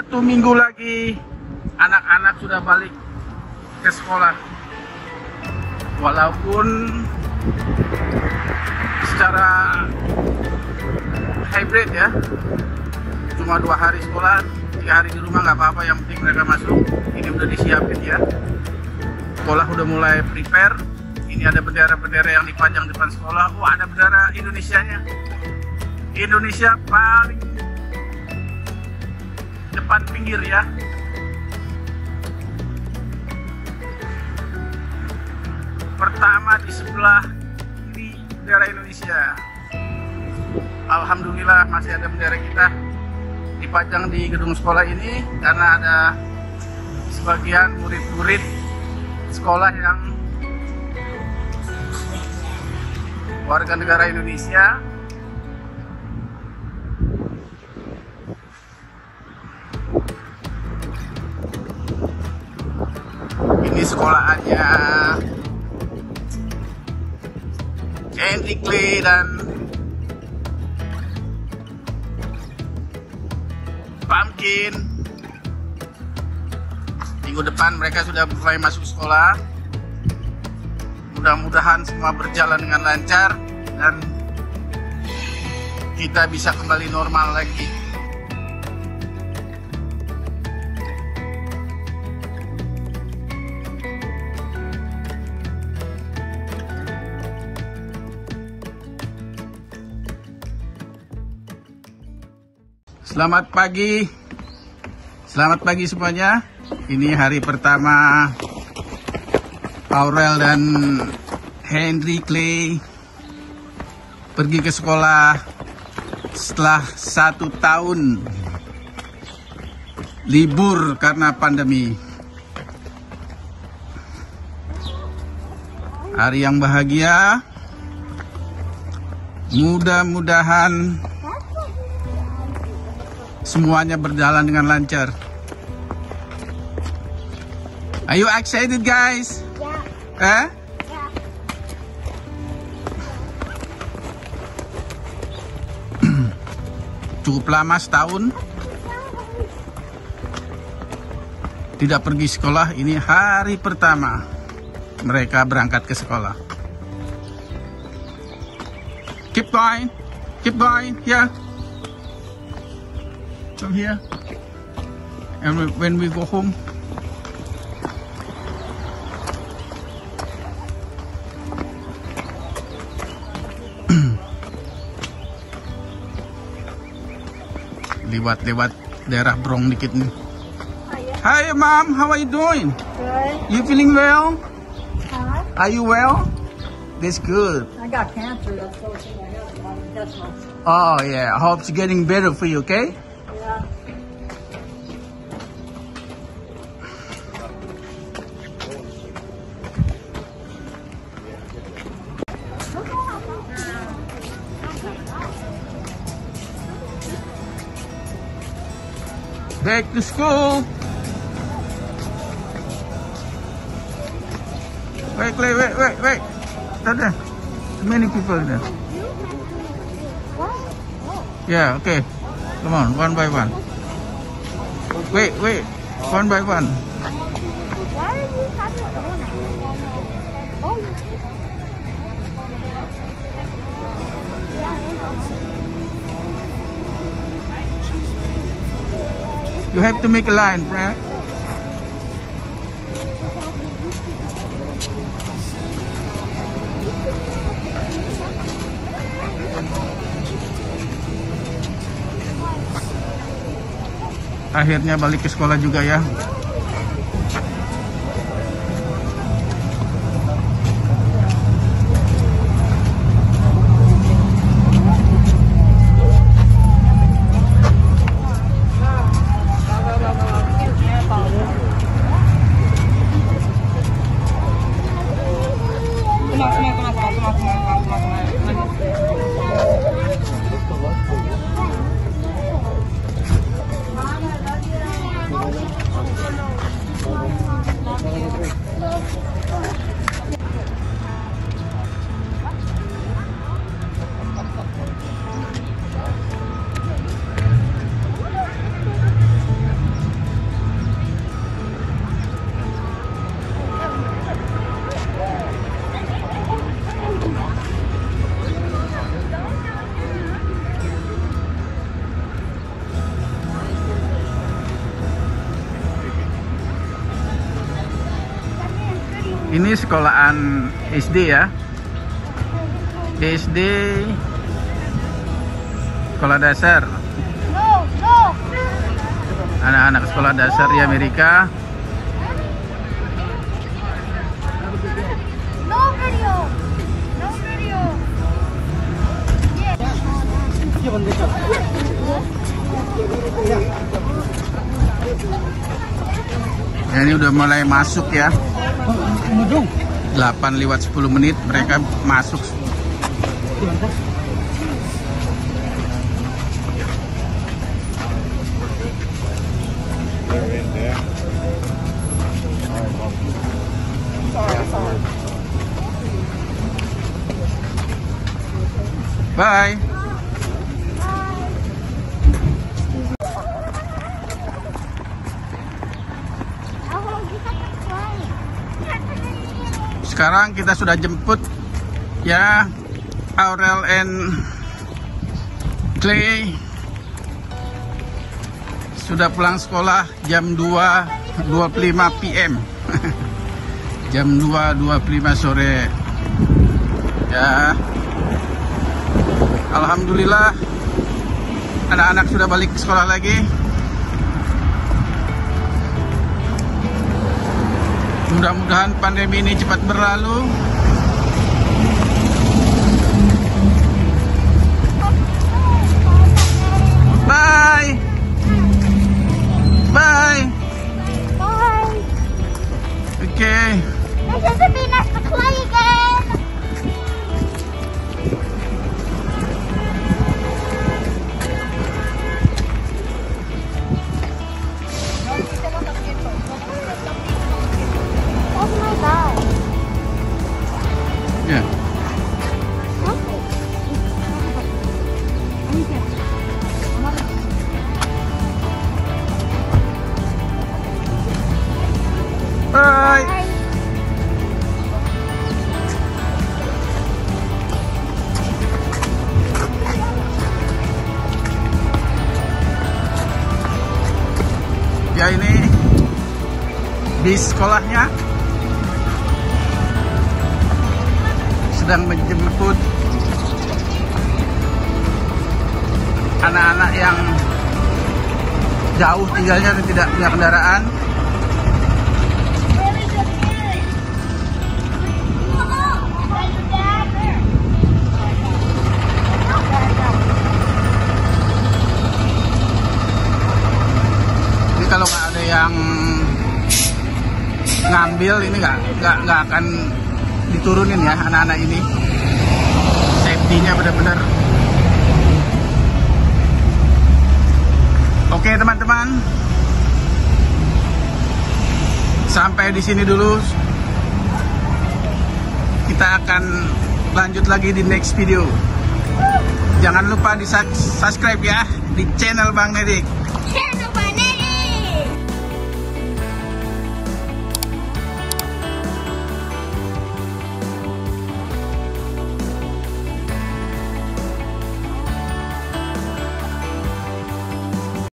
1 minggu lagi anak-anak sudah balik ke sekolah. Walaupun secara hybrid ya, cuma 2 hari sekolah, 3 hari di rumah nggak apa-apa, yang penting mereka masuk. Ini udah disiapin ya, sekolah udah mulai prepare. Ini ada bendera-bendera yang dipajang depan sekolah. Wah, ada bendera Indonesianya. Indonesia paling depan pinggir ya. Pertama di sebelah kiri bendera Indonesia. Alhamdulillah masih ada bendera kita dipajang di gedung sekolah ini, karena ada sebagian murid-murid sekolah yang warga negara Indonesia. Ini sekolahannya Henry Clay dan Pumpkin. Minggu depan mereka sudah mulai masuk sekolah. Mudah-mudahan semua berjalan dengan lancar dan kita bisa kembali normal lagi. Selamat pagi semuanya. Ini hari pertama Aurel dan Henry Clay pergi ke sekolah setelah 1 tahun libur karena pandemi. Hari yang bahagia. Mudah-mudahan semuanya berjalan dengan lancar. Are you excited, guys? Yeah. Yeah. Cukup lama, setahun tidak pergi sekolah. Ini hari pertama mereka berangkat ke sekolah. Keep going, yeah. Come here, and when we go home, lewat daerah Bronx dikit nih. Hi mom, how are you doing? Good. You feeling well? Huh? Are you well? That's good. I got cancer. That's the only thing I have. A lot of intestinal. Oh yeah, I hope it's getting better for you, okay? Yeah. Back to school. Wait. There. Too many people there. Yeah, okay. Come on, one by one. Wait. One by one. Why are you having You have to make a line, right? Akhirnya balik ke sekolah juga ya. Ini sekolahan SD ya. SD sekolah dasar. Anak-anak sekolah dasar di Amerika. Ya, ini udah mulai masuk ya. 8:10 mereka masuk. Bye. Sekarang kita sudah jemput ya Aurel and Clay. Sudah pulang sekolah jam 2.25 PM. Jam 2.25 sore. Ya. Alhamdulillah anak-anak sudah balik ke sekolah lagi. Mudah-mudahan pandemi ini cepat berlalu. Bye. Bye. Bye. Okay. This is to be nice to play again. Oh my God. Yeah. Bye. Ya, ini bis sekolahnya sedang menjemput anak-anak yang jauh tinggalnya dan tidak punya kendaraan. Ini kalau nggak ada yang ngambil, ini nggak akan diturunin ya anak-anak ini. Safety-nya benar-benar. Oke teman-teman, sampai di sini dulu. Kita akan lanjut lagi di next video. Jangan lupa di subscribe ya di channel Bang Edik.